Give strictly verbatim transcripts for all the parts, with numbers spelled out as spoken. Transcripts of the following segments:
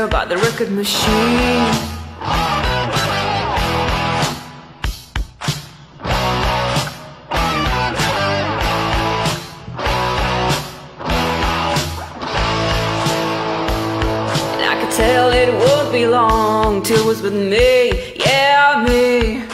there by the record machine. And I could tell it would be long till it was with me, yeah, me.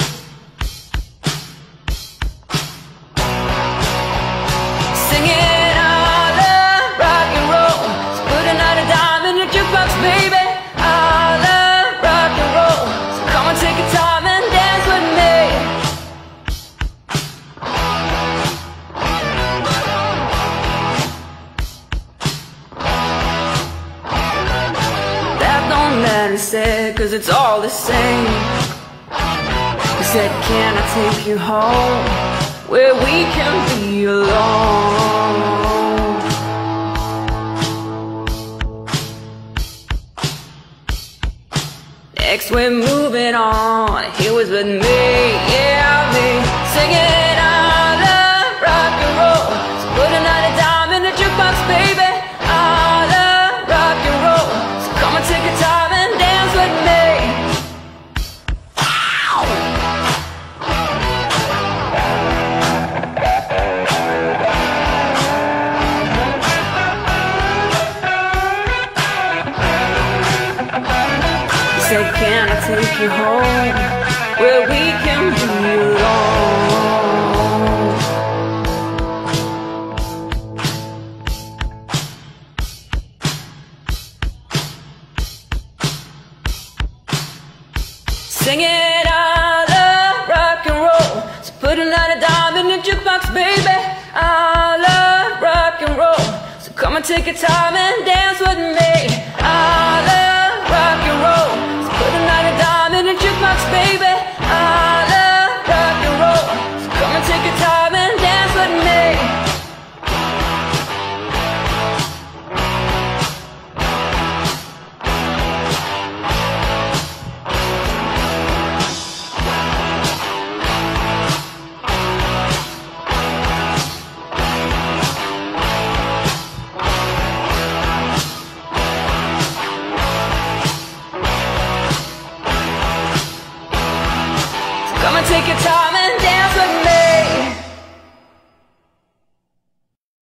Baby, I love rock and roll, so come and take your time and dance with me. That don't matter, said, cause it's all the same. He said, can I take you home, where we can be alone? Next we're moving on, he was with me, yeah, me. Singing I love rock and roll, so put another dime in the jukebox, baby. I love rock and roll, so come and take your time and dance with me. Said, can I take you home, where we can be alone? Singing I love rock and roll, so put another dime in the jukebox, baby. I love rock and roll, so come and take your time and dance with me.